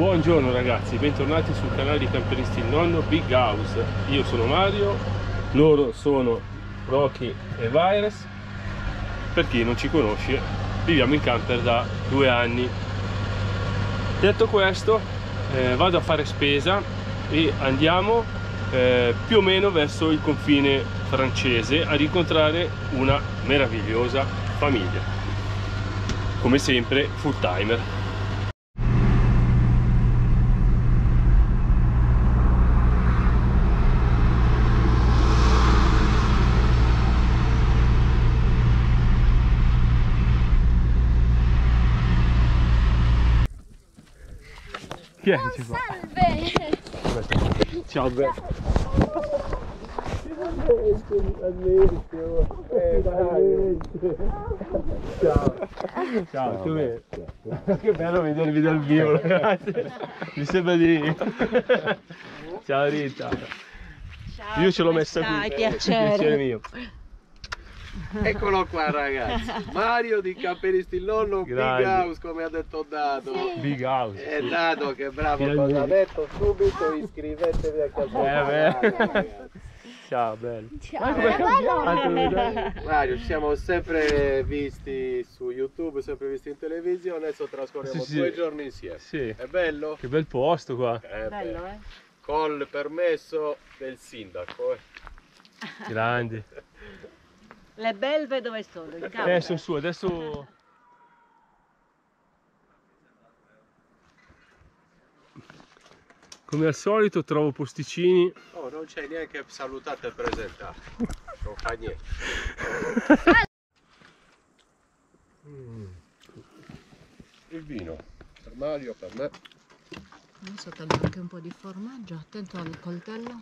Buongiorno ragazzi, bentornati sul canale di Camperisti il Nonno Big House. Io sono Mario, loro sono Rocky e Virus. Per chi non ci conosce, viviamo in camper da 2 anni. Detto questo, vado a fare spesa e andiamo più o meno verso il confine francese ad incontrare una meravigliosa famiglia. Come sempre, full timer. Chi è che ci fa? Salve! Ciao Be! Ciao! Ciao, come? Che bello vedervi dal vivo, ragazzi! Mi sembra di... Ciao Rita! Ciao, io ce l'ho messa qui, piacere mio! Eccolo qua ragazzi, Mario di Camperisti il Nonno, Big House, come ha detto Dato. Big House. È Dato che bravo, cosa ha detto subito, iscrivetevi al canale. Ciao bello. Ciao. Come è cambiato? Mario, ci siamo sempre visti su YouTube, sempre visti in televisione, adesso trascorriamo 2 giorni insieme. Sì. È bello? Che bel posto qua. Bello, eh? Col permesso del sindaco. Grandi. Le belve dove sono? In campo? Sono su, adesso... Come al solito trovo posticini. Oh, non c'è neanche salutato e presentato. Non fa niente. Il vino per Mario, per me. Adesso taglio anche un po' di formaggio, attento al coltello.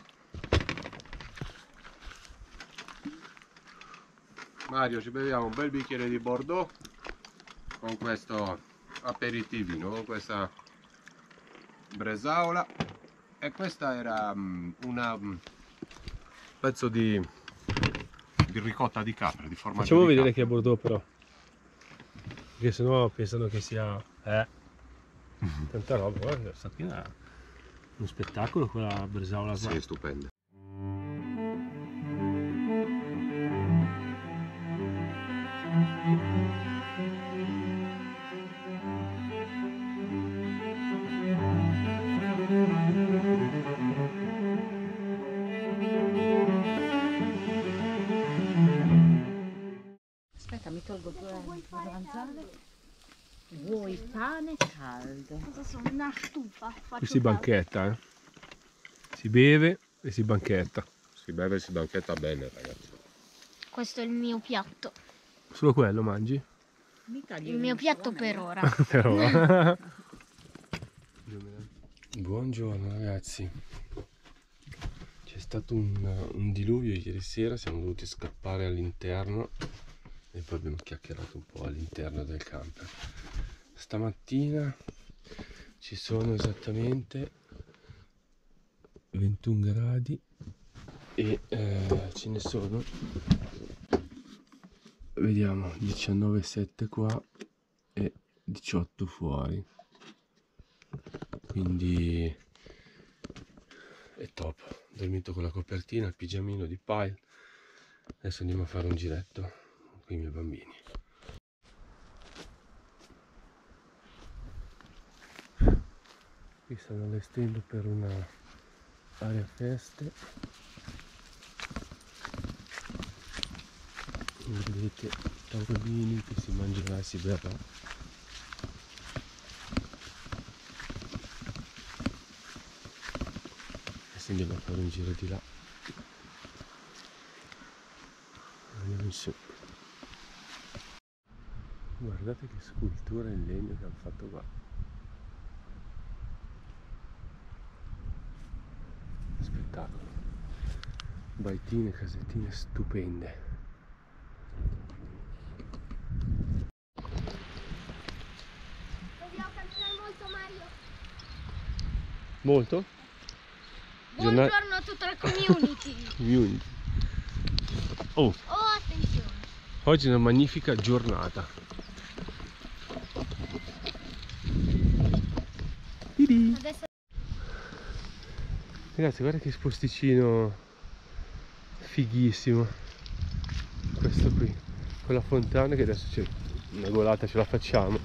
Mario, ci beviamo un bel bicchiere di Bordeaux con questo aperitivino, con questa bresaola, e questa era un pezzo di ricotta di capra, di formaggio. Facciamo di vedere capra. che è Bordeaux però, perché sennò pensano che sia tanta roba. Guarda, sta piena, uno spettacolo quella bresaola qua. Sì, stupenda. Aspetta, mi tolgo due zanzare. Vuoi pane caldo? Cosa sono? Una stufa. Qui si banchetta, si beve e si banchetta. Si beve e si banchetta bene, ragazzi. Questo è il mio piatto. Solo quello mangi? Il mio piatto per ora. Però. Buongiorno ragazzi. C'è stato un diluvio ieri sera, siamo dovuti scappare all'interno e poi abbiamo chiacchierato un po' all'interno del camper. Stamattina ci sono esattamente 21 gradi e ce ne sono, vediamo, 19,7 qua e 18 fuori, quindi è top. Ho dormito con la copertina, il pigiamino di Pile. Adesso andiamo a fare un giretto con i miei bambini. Qui stanno allestendo per una area feste. Vedete tavolini che si mangerà e si berrà. Adesso andiamo a fare un giro di là. Andiamo in su. Guardate che scultura in legno che hanno fatto qua. Spettacolo. Baitine, casettine stupende. Dobbiamo camminare molto, Mario. Molto? Buongiorno a tutta la community. Oh, Oh, attenzione. oggi è una magnifica giornata. Ragazzi, guarda che sposticino fighissimo questo qui, con la fontana, che adesso c'è una golata, ce la facciamo.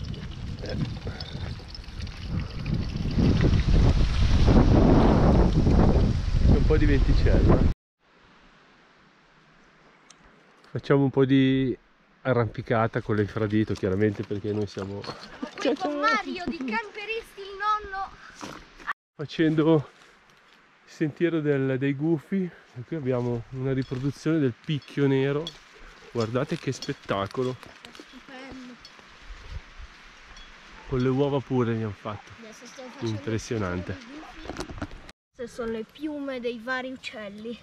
C'è un po' di venticello. Facciamo un po' di arrampicata con l'infradito, chiaramente, perché noi siamo Qui con Mario di Camperisti il nonno. facendo il sentiero dei gufi, e qui abbiamo una riproduzione del picchio nero. Guardate che spettacolo, Stupendo. con le uova pure mi hanno fatto. Adesso stiamo facendo Impressionante. il giro dei gufi. Queste sono le piume dei vari uccelli.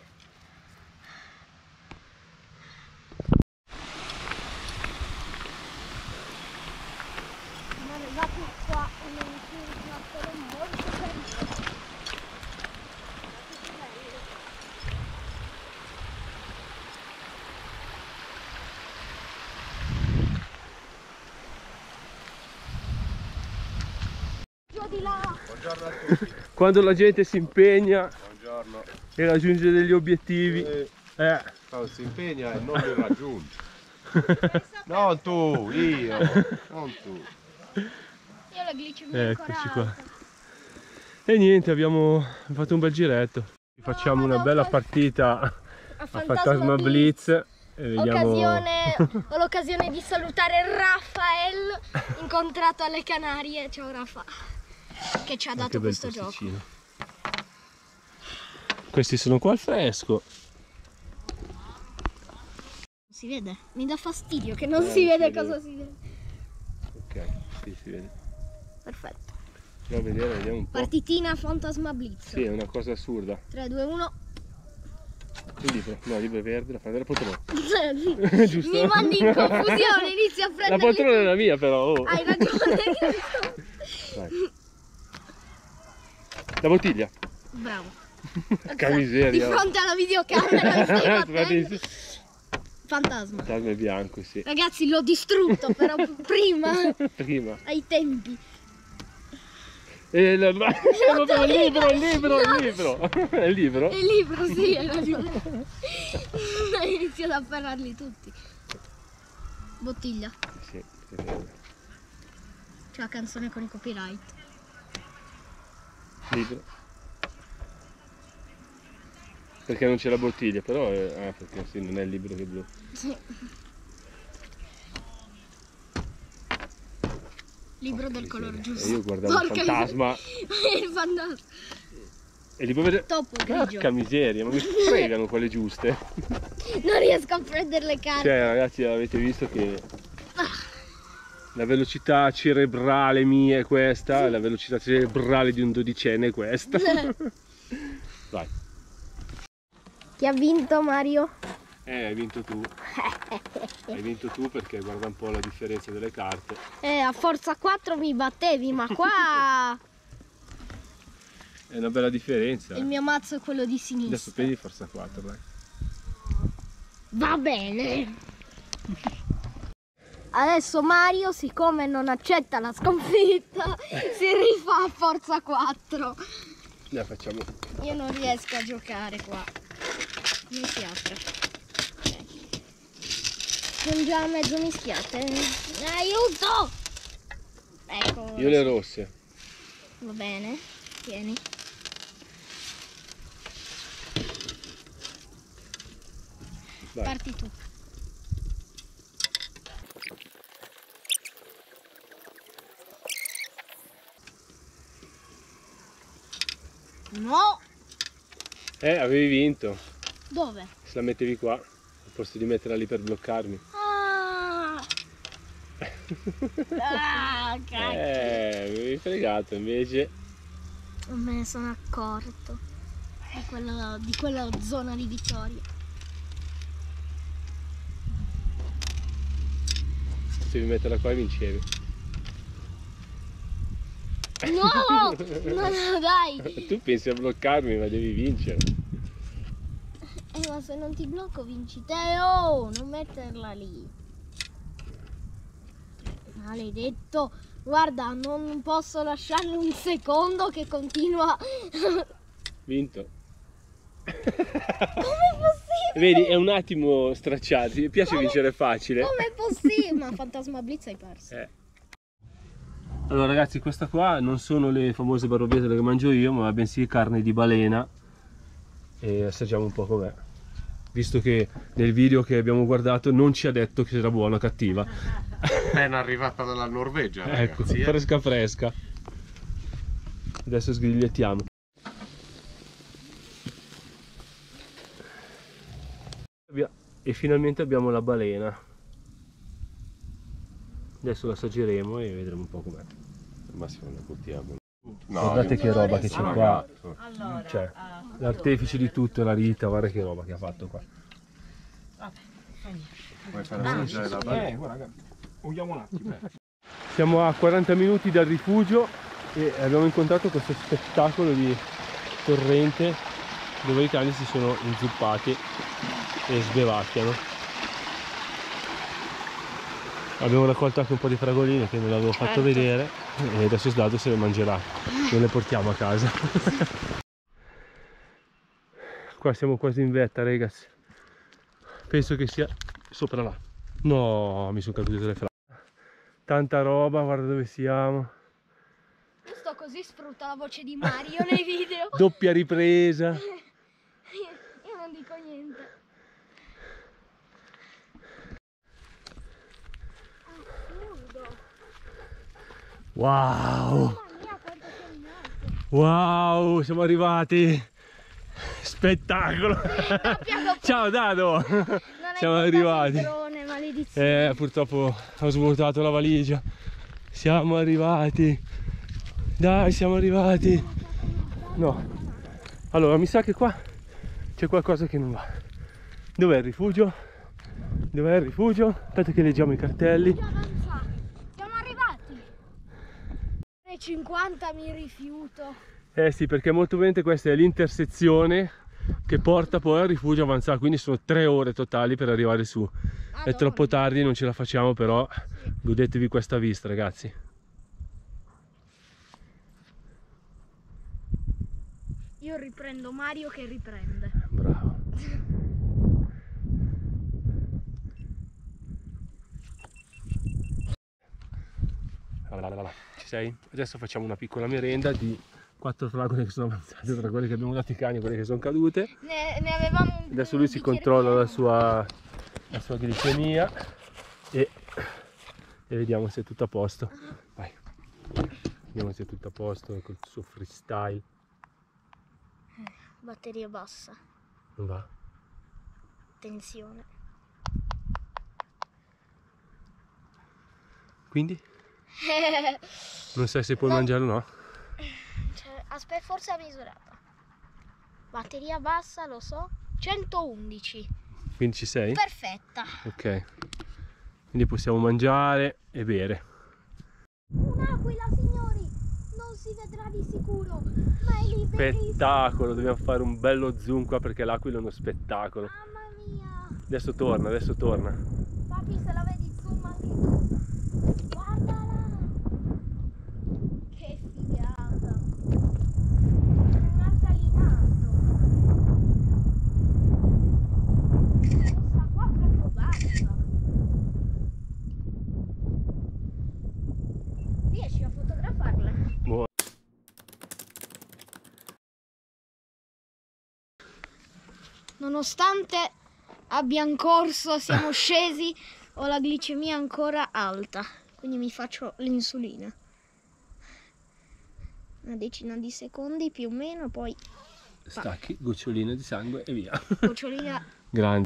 Siamo arrivati qua a un circolo molto carino. Giù di là. Buongiorno a tutti. Quando la gente si impegna Buongiorno. e raggiunge degli obiettivi, Quando si impegna e non li raggiunge. Non tu, io, non tu. Io ho la glicemia eccoci ancora qua. alta. E niente, abbiamo fatto un bel giretto. Facciamo una bella partita a Fantasma Blitz e vediamo. Ho l'occasione di salutare Raffaele, incontrato alle Canarie. Ciao Raffa, che ci ha Che dato bel questo gioco. posticino. Questi sono qua al fresco. Si vede? Mi dà fastidio che non si vede cosa si vede. Ok, sì, si vede. Perfetto. Andiamo a vedere, vediamo un po'. Partitina Fantasma Blitz. Sì, è una cosa assurda. 3, 2, 1. Il libro, no, il libro è verde, la prende la poltrona. Giusto? Mi mandi in confusione, inizia a La prendere. poltrona è la mia però. Oh. Hai ragione. Vai. La bottiglia. Bravo. Che miseria. Di fronte alla videocamera mi stai battendo. Fantasma. Fantasma è bianco, sì. Ragazzi, l'ho distrutto però prima, Prima. ai tempi. E il libro. È il libro? Il libro, sì, hai ragione. Inizio ad afferrarli tutti. Bottiglia. Sì, C'è la canzone con i copyright. libro. Perché non c'è la bottiglia, però perché sì, non è il libro che è blu. Sì. Libro del colore giusto. E io guardavo il fantasma. Il fantasma. E li puoi vedere. Topo grigio. Porca miseria, ma mi fregano quelle giuste. Non riesco a prendere le carte. Cioè ragazzi, avete visto che la velocità cerebrale mia è questa, la velocità cerebrale di un dodicenne è questa. Vai. Chi ha vinto, Mario? Hai vinto tu. Hai vinto tu perché guarda un po' la differenza delle carte. A forza 4 mi battevi, ma qua È una bella differenza. il mio mazzo è quello di Adesso sinistra. prendi forza 4, dai. Va bene. Adesso Mario, siccome non accetta la sconfitta, si rifà a forza 4. Dai, facciamo. Io non riesco a giocare qua. Come si apre? Ok. Sono già mezzo mischiate. Aiuto! Ecco. Io le rosse. Va bene, tieni. Vai. Parti tu. No! Avevi vinto. Dove? Se la mettevi qua, al posto di metterla lì per bloccarmi. Ah! Ah, cacchio. Mi avevi fregato invece. Non me ne sono accorto di quella zona di vittoria. Devi metterla qua e vincevi. No! No, dai! Tu pensi a bloccarmi, ma devi vincere. Ma se non ti blocco vinci te, oh! Non metterla lì. Maledetto! Guarda, non posso lasciarle un secondo che continua Vinto. Com'è possibile? Vedi, è un attimo stracciato. Mi piace vincere facile. Com'è possibile? Ma Fantasma Blitz hai perso. Allora ragazzi, questa qua non sono le famose barbabietole che mangio io, ma bensì carne di balena. E assaggiamo un po' com'è. Visto che nel video che abbiamo guardato non ci ha detto che era buona o cattiva. Appena arrivata dalla Norvegia, Ecco, ragazzi, fresca fresca. Adesso sgrigliettiamo. E finalmente abbiamo la balena. Adesso la assaggeremo e vedremo un po' com'è. Al massimo la buttiamo. Guardate che roba che c'è qua. Allora, Cioè, l'artefice di tutto è la Rita, guarda che roba che ha fatto qua. vabbè, fa niente. Vuoi far assaggiare la balena? Guarda, vogliamo un attimo. Siamo a 40 minuti dal rifugio e abbiamo incontrato questo spettacolo di torrente dove i cani si sono inzuppati e sbevacchiano. Abbiamo raccolto anche un po' di fragoline che non l'avevo fatto vedere e adesso Slado se le mangerà, non le portiamo a casa. Qua siamo quasi in vetta, ragazzi. Penso che sia sopra là. No, mi sono cadute le fragole. Tanta roba, guarda dove siamo. Io sto così, sfrutto la voce di Mario nei video. Doppia ripresa. Io non dico niente. Assurdo. Wow, Mamma mia, quanto sei in alto. wow, siamo arrivati. Spettacolo. Ciao Dado. Siamo arrivati. Drone, maledizione. Purtroppo ho svuotato la valigia. Siamo arrivati. Dai, siamo arrivati. No. Allora, mi sa che qua c'è qualcosa che non va. Dov'è il rifugio? Dov'è il rifugio? Aspetta che leggiamo i cartelli. Siamo arrivati. 3,50 mi rifiuto. Eh sì, perché molto probabilmente questa è l'intersezione che porta poi al rifugio avanzato, quindi sono 3 ore totali per arrivare su. Madonna. È troppo tardi, non ce la facciamo, però godetevi questa vista, ragazzi. Io riprendo Mario che riprende. Bravo. Ci sei? Adesso facciamo una piccola merenda di 4 fragole che sono avanzate tra quelle che abbiamo dato ai cani e quelle che sono cadute. Ne avevamo un Adesso lui si bicchiere controlla pieno. la sua glicemia e vediamo se è tutto a posto. Vai. Vediamo se è tutto a posto col suo freestyle. Batteria bassa, Non va? tensione. Quindi? Non sai se puoi mangiare o no? Aspetta, forse ha misurata. Batteria bassa, lo so. 111. Quindi ci sei? Perfetta. Ok. Quindi possiamo mangiare e bere. Un'aquila, signori. Non si vedrà di sicuro, ma è lì bellissimo. Spettacolo, dobbiamo fare un bello zoom qua perché l'aquila è uno spettacolo. Mamma mia. Adesso torna, adesso torna. Papi, se la vedi zoom anche tu. Guardala. Che figata. C'è un'altra lì in alto. Questa qua è proprio bassa. Riesci a fotografarle? Buono. Nonostante abbiamo corso, siamo scesi, ho la glicemia ancora alta, quindi mi faccio l'insulina. Una decina di secondi più o meno, poi Stacchi, goccioline di sangue e via. gocciolina. Grande.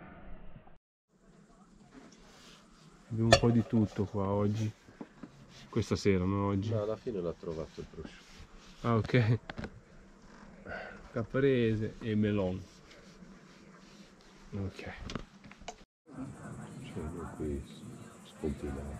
Abbiamo un po' di tutto qua oggi. Questa sera, non oggi. No, alla fine l'ha trovato il prosciutto. Ah, ok. Caprese e melon. Ok. C'è qui scompinato.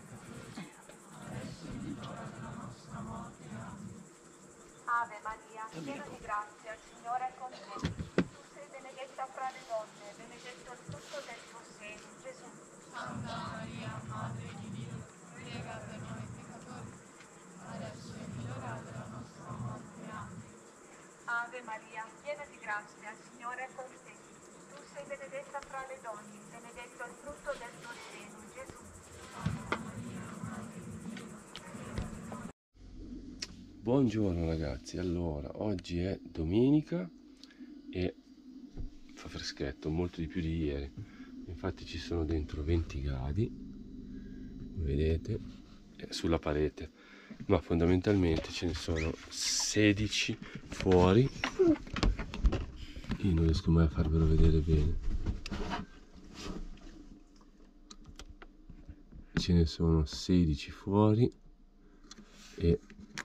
Ave Maria, piena di grazia, il Signore è con te. Tu sei benedetta fra le donne, benedetto il frutto del tuo seno, Gesù. Santa Maria, Madre di Dio, prega per noi peccatori, adesso è l'ora della nostra morte. Amen. Ave Ave Maria, piena di grazia, il Signore è con te. Tu sei benedetta fra le donne, benedetto il frutto del tuo seno, Gesù. Buongiorno ragazzi, allora oggi è domenica e fa freschetto, molto di più di ieri, infatti ci sono dentro 20 gradi, vedete, sulla parete, ma fondamentalmente ce ne sono 16 fuori. Io non riesco mai a farvelo vedere bene, ce ne sono 16 fuori e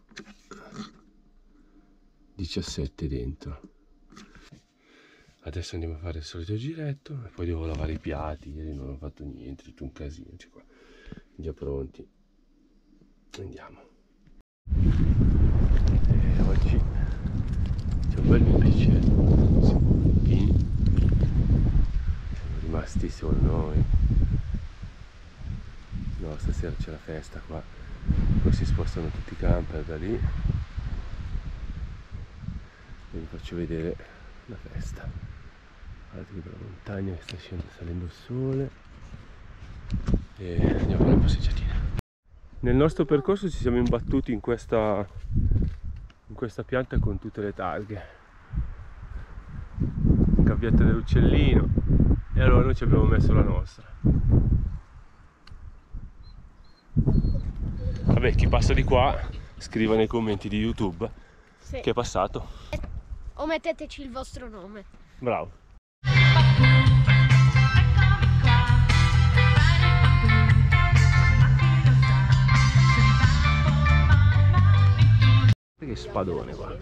17 dentro. Adesso andiamo a fare il solito giretto e poi devo lavare i piatti. Ieri non ho fatto niente, tutto un casino. Cioè qua, già pronti. Andiamo. E oggi c'è un bel piacere. Siamo rimasti solo noi. No, stasera c'è la festa qua. Poi si spostano tutti i camper da lì. E vi faccio vedere la festa. Guardate che bella montagna che sta salendo il sole. E andiamo a fare una passeggiatina. Nel nostro percorso ci siamo imbattuti in questa pianta con tutte le targhe. Gabbietta dell'uccellino. E allora noi ci abbiamo messo la nostra. Vabbè, chi passa di qua scriva nei commenti di YouTube che è passato. O metteteci il vostro nome. Bravo. Che spadone qua.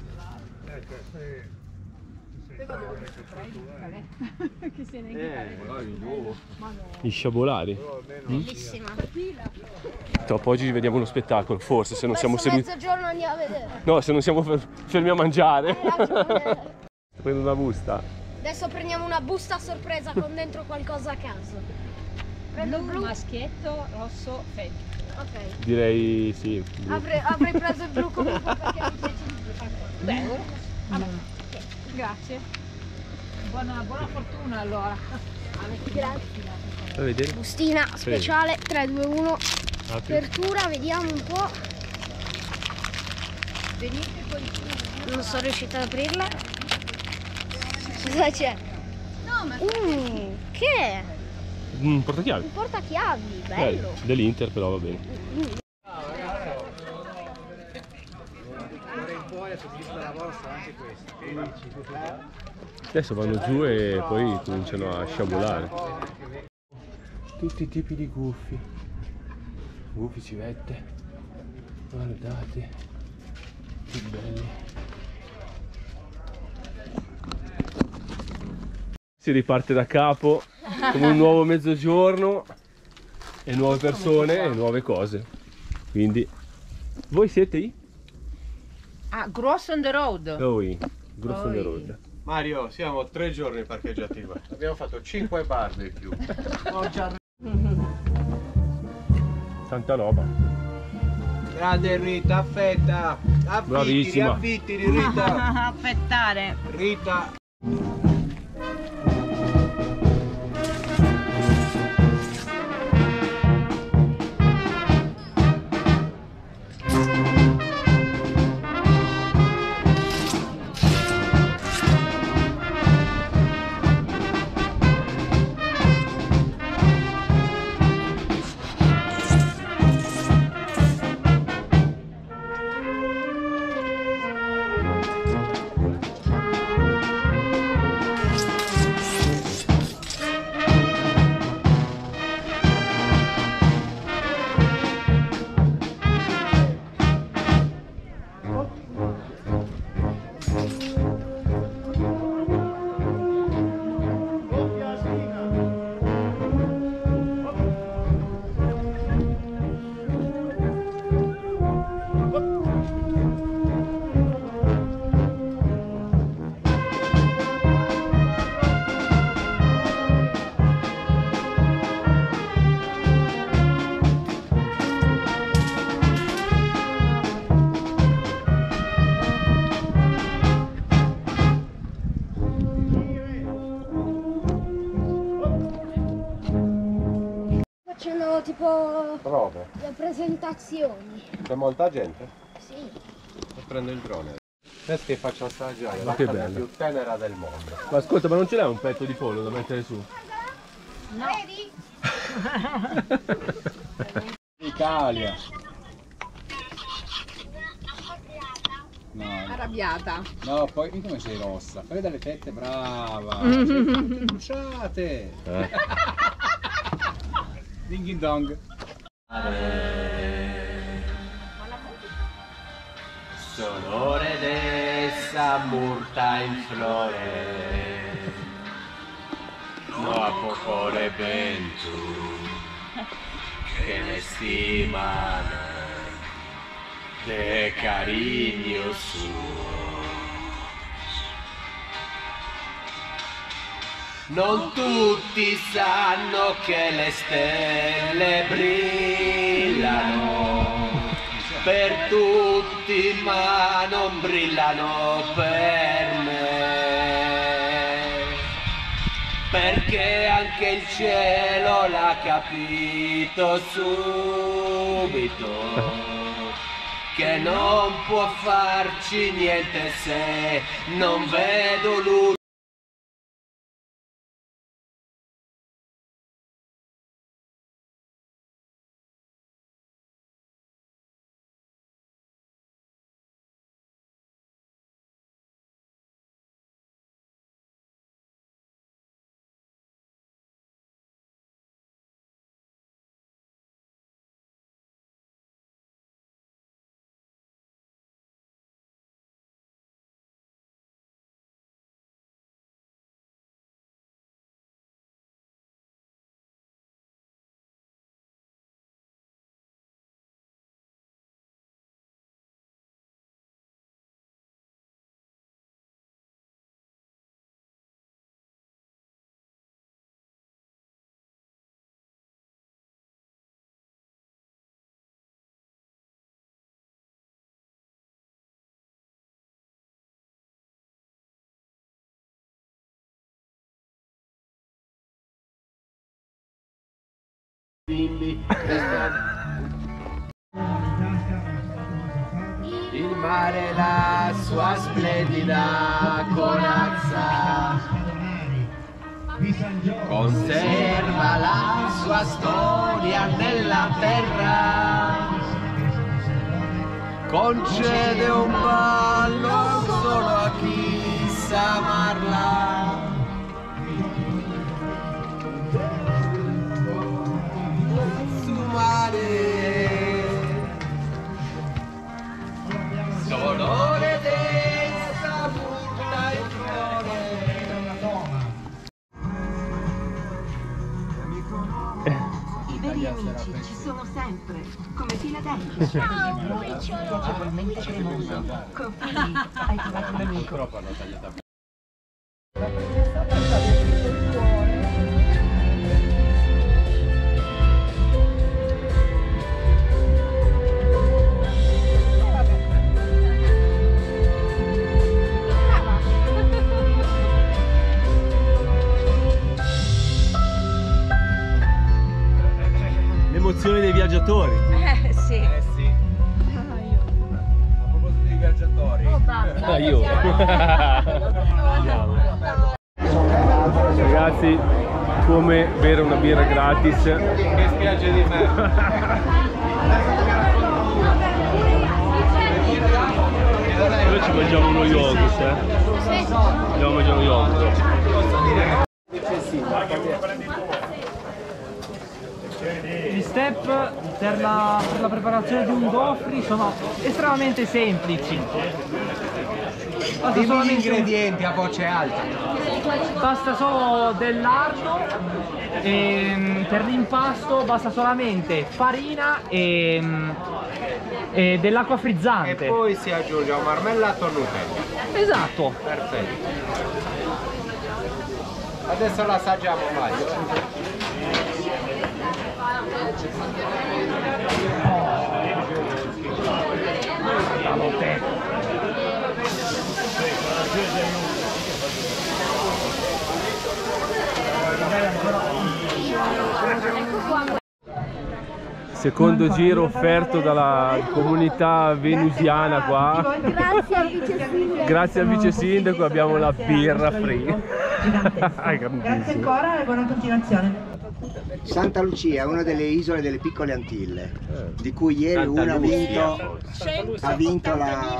Gli sciabolari. Bellissima. Dopo oggi vediamo uno spettacolo, forse, se non siamo seduti. Mezzogiorno andiamo a vedere. No, se non siamo fermi a mangiare. Hai ragione. Prendo una busta. Adesso prendiamo una busta a sorpresa con dentro qualcosa a caso. Prendo il blu. Maschietto, rosso, femmina. Ok. Direi sì. Avrei preso il blu comunque perché mi piace il blu. Beh, vabbè. Grazie. Buona fortuna allora. Grazie. Fai vedere. Bustina speciale 3, 2, 1. Apri. Apertura, vediamo un po'. Venite con Non sono riuscita ad aprirla. Cosa c'è? No, ma Che è? Un portachiavi. Un portachiavi, bello. Dell'Inter però va bene. Adesso vanno giù e poi cominciano a sciabolare. Tutti i tipi di gufi. Gufi, civette. Guardate. Che belli. Si riparte da capo come un nuovo mezzogiorno e nuove persone e nuove cose. Quindi voi siete i? Gross on the road. Oi, grosso on the road. Mario, siamo 3 giorni parcheggiati qua. Abbiamo fatto 5 barbecue. Tanta roba. Grande Rita, affetta. Bravissima. Affittili Rita. Affettare. Rita. C'erano tipo Prove. le presentazioni. C'è molta gente? Sì. E prendo il drone. Adesso ti faccio assaggiare Ma la che carne bello. più tenera del mondo. Ma ascolta, ma non ce l'hai un petto di pollo da mettere su? Vedi? Italia. No, Arrabbiata. no, poi come sei rossa? Fai dalle tette, brava. Bruciate. Ding dong. Sonore d'essa murta in flore, no a popole ventu, che ne stimano de cariño suo. Non tutti sanno che le stelle brillano per tutti, ma non brillano per me, perché anche il cielo l'ha capito subito che non può farci niente se non vedo lui. Il mare la sua splendida corazza conserva la sua storia nella terra, concede un ballo solo a chi sa amarla. Dolore d'essa butta in flore. I veri amici ci sono sempre, come Filadelfia. Ciao, cucciolo. Piacevolmente cremoso. Confidi, hai trovato un amico. L'emozione dei viaggiatori. Sì. Sì. A proposito dei viaggiatori. Io. Ragazzi, come bere una birra gratis. Che spiace di me. Noi ci mangiamo uno yogurt, Andiamo a mangiare uno yogurt. Gli step per la preparazione di un gofri sono estremamente semplici. Basta Dimmi gli solamente ingredienti a voce alta. basta solo del lardo, per l'impasto basta solamente farina e dell'acqua E frizzante. poi si aggiunge un marmellato o Nutella. Esatto. Perfetto. Adesso l'assaggiamo Mario. Secondo giro offerto dalla comunità venusiana qua. Grazie al vice sindaco. Grazie al vice sindaco abbiamo la birra free. Grazie ancora e buona continuazione. Santa Lucia è una delle isole delle piccole Antille, di cui ieri una ha vinto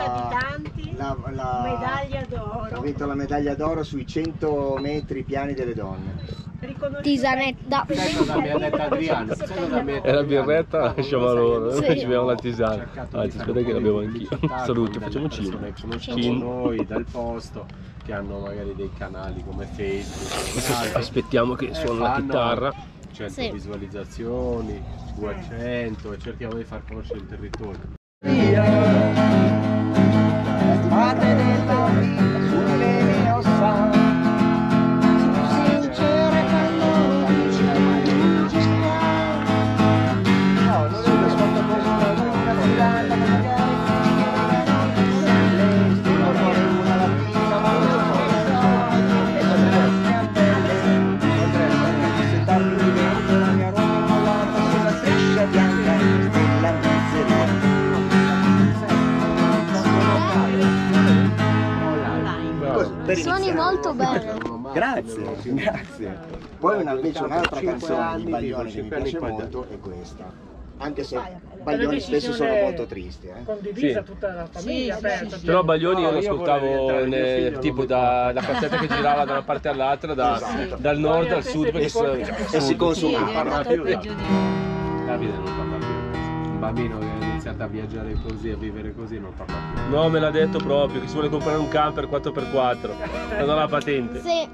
la medaglia d'oro sui 100 metri piani delle donne. Tisanetta. Mi ha detto Adriano. E la birretta lasciamo a loro, Sì. noi ci beviamo la tisana. Anzi, aspetta che l'abbiamo anch'io. Saluto, facciamo cino. Conosciamo noi dal posto, che hanno magari dei canali come Facebook. Aspettiamo che suona la chitarra. 100 Sì. visualizzazioni, 200 e cerchiamo di far conoscere il territorio. Madre della vita, sulle mie ossa, sincere quando dici no, non è una svolta così, una tirata magari l'estero, una lattina, ma non so, e potresti a te, se tardi di dentro la mia Roma mollata sulla striscia bianca, stella mizzeria. Suoni molto bene. Grazie, grazie. Poi invece un'altra canzone di Baglioni che mi piace molto è questa. Anche se Baglioni spesso sono molto tristi. Condivisa Sì. tutta la famiglia, aperta. Però Baglioni io lo ascoltavo tipo da cassetta che girava da una parte all'altra, dal nord al sud, perché E si consuma. Davide non parla più. Un bambino che ha iniziato a viaggiare così, a vivere così, non parla più. no, me l'ha detto proprio che si vuole comprare un camper 4x4. Ha dato la patente. Sì.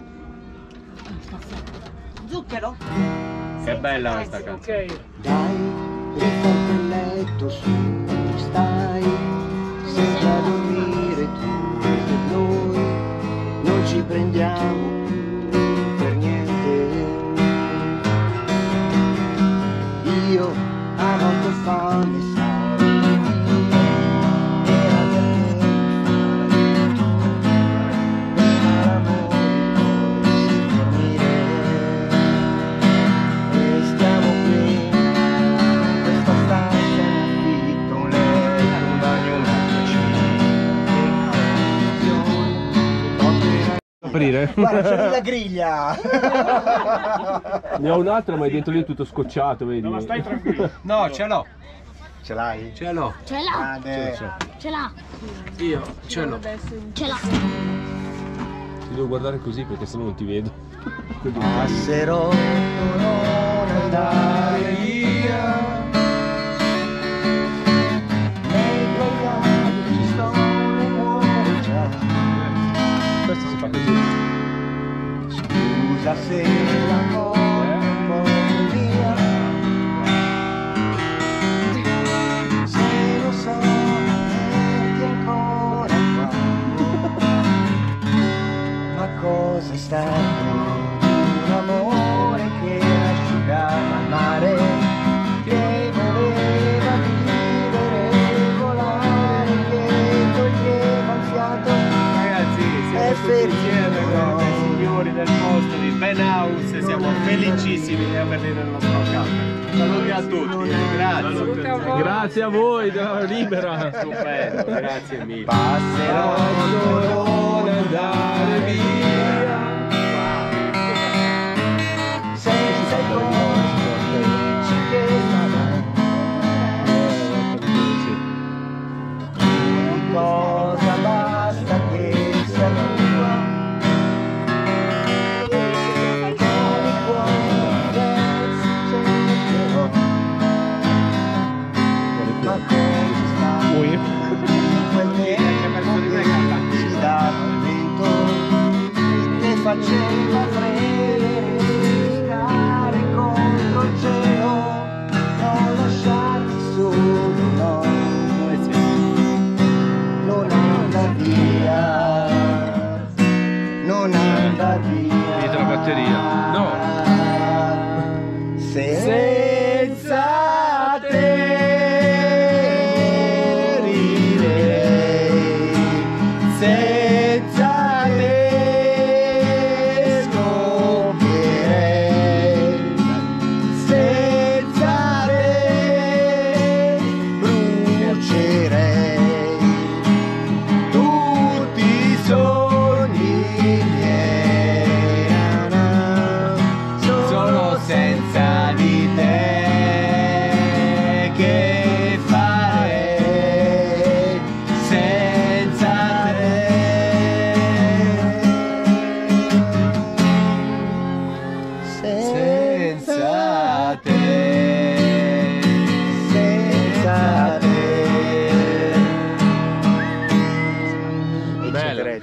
Zucchero? Che bella questa canzone. Ok. Dai, riporta il letto su, stai senza dormire tu e noi non ci prendiamo più per niente. Io a volte fame sai, era per me fare l'amore poi dormire. E stiamo qui in questa stanza in affitto, un letto, un bagno, una cucina. Aprire? Guarda, c'è la griglia! Ne ho un'altra ma è dentro lì tutto scocciato, vedi? Ma stai tranquillo. No, ce l'ho, Ce l'hai? ce l'ho. Ce l'ha. Grande. Ce l'ha. Io ce l'ho. Ce l'ha. Ti devo guardare così perché sennò non ti vedo. Passerò, non andare via. Nei tuoi occhi ci sto e muore già. Questo si fa così. Scusa se la porto via. Se lo so, averti ancora qua. Ma cosa è stato un amore che asciugava il mare, che voleva vivere, volare, che toglieva il fiato. Ragazzi, siamo tutti insieme con i signori del posto di Ben House e siamo felicissimi di averli nel nostro campo. Saluti a tutti, grazie. Grazie a voi della Libera. Stupendo, grazie mille. Passerò, non andare via. Senza i posti felici che saranno. Cosa basta che sia tua. Con i cuori diversi cercherò. Ma cosa sta quel tempo che si dà al vento, ne faceva fredere, stare con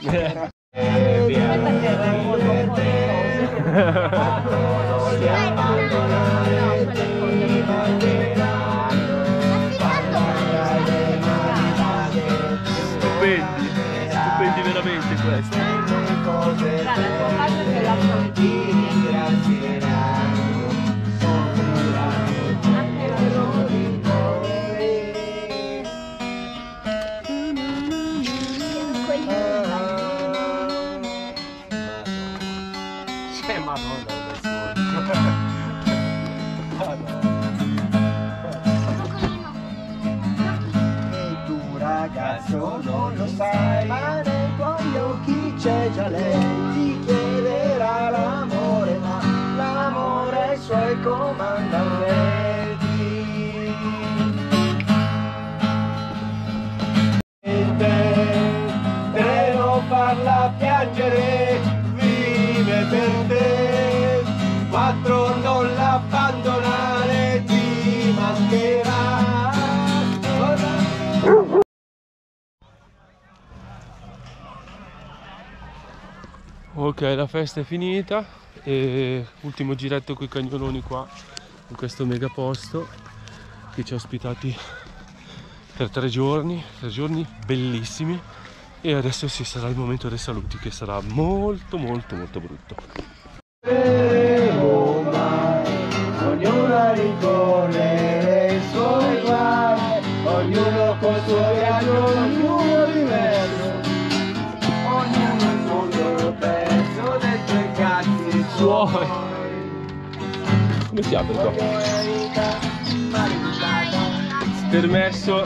Stupendi veramente questi. E tu ragazzo non lo sai, ma nei tuoi occhi c'è già lei. Ti chiederà l'amore, ma l'amore ha i suoi comandamenti. Per non farla piangere, vive per te. 4 non l'abbandonare, ti mancherà. Ok, la festa è finita e ultimo giretto con i cagnoloni qua in questo mega posto che ci ha ospitati per 3 giorni bellissimi, e adesso sì, sarà il momento dei saluti che sarà molto brutto. Roma, ognuno ricorre i suoi guai, ognuno col suo viaggio, ognuno diverso, ognuno il mondo perso dentro i cazzi suoi. Come si apre qua? Permesso.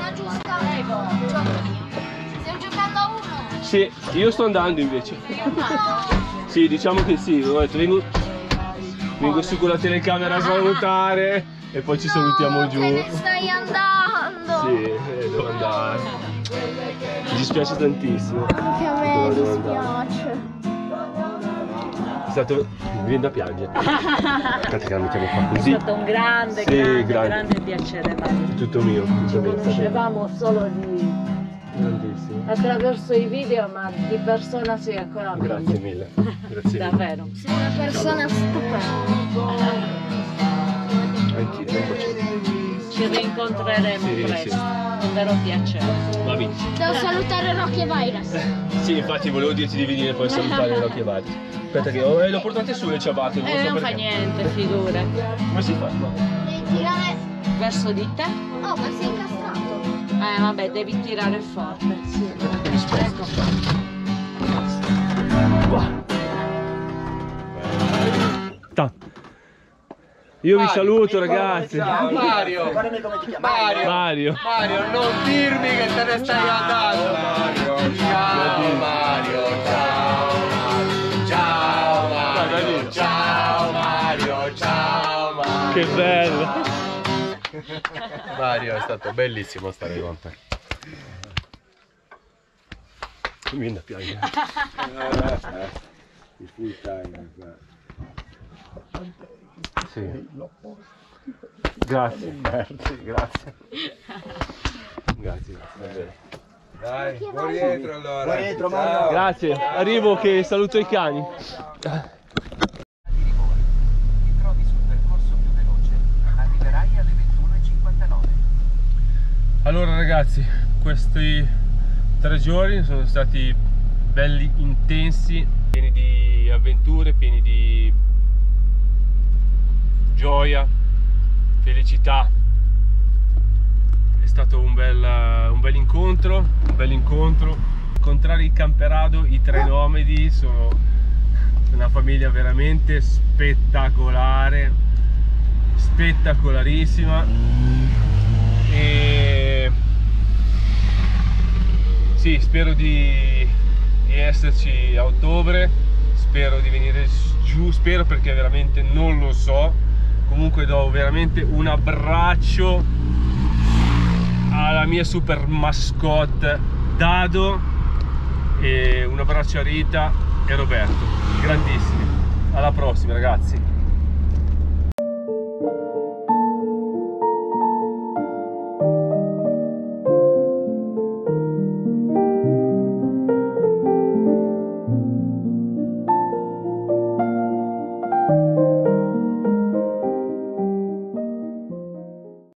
Stiamo giocando a 1. Sì, io sto andando invece. Sì, diciamo che sì, ho detto, vengo su con la telecamera a salutare e poi ci salutiamo giù. Te ne stai andando. Sì, devo andare. Mi dispiace tantissimo. Anche a me Devo andare. dispiace. È stato... mi viene da piangere. Aspetta che la mettiamo qua così. È stato un grande, Sì, grande piacere, Mario. Tutto mio, tutto mio. Conoscevamo solo Grandissimo. attraverso i video, ma di persona sei ancora meglio. Grazie mille. Grazie mille. Davvero. Sei una persona stupenda. Anch'io, un bacio. Ci rincontreremo Sì, presto. sì. Un vero piacere. Va bene. Devo salutare Rocky e Virus. Sì, infatti volevo dirti di venire poi a salutare Rocky e Vari. Aspetta che l'ho portate su le ciabatte. Non fa niente, figura. Come si fa? Devi tirare. Verso di te? Oh, ma sei incastrato. Vabbè, devi tirare forte. Sì. Ecco qua. Io vi saluto, ragazzi. Ciao Mario. Mario. Mario, non dirmi che te ne stai andando. Mario, ciao Mario, ciao Mario, ciao Mario, ciao Mario, ciao Mario. Che bello. Mario, è stato bellissimo stare con te. Mi viene da piangere. Il full time. Sì. Grazie. Grazie. Grazie. Dai, buon rientro allora. Buon rientro, Ciao. Mario. Grazie. Arrivo che saluto i cani. Ti trovi sul percorso più veloce. Arriverai alle 21:59. Allora ragazzi, questi 3 giorni sono stati belli intensi, pieni di avventure, pieni di gioia, felicità. È stato un bel incontro, incontrare i Camperado, i 3 nomadi, sono una famiglia veramente spettacolare, spettacolarissima, e sì, spero di esserci a ottobre, spero di venire giù, spero, perché veramente non lo so. Comunque do veramente un abbraccio alla mia super mascotte Dado, e un abbraccio a Rita e Roberto, grandissimi. Alla prossima ragazzi.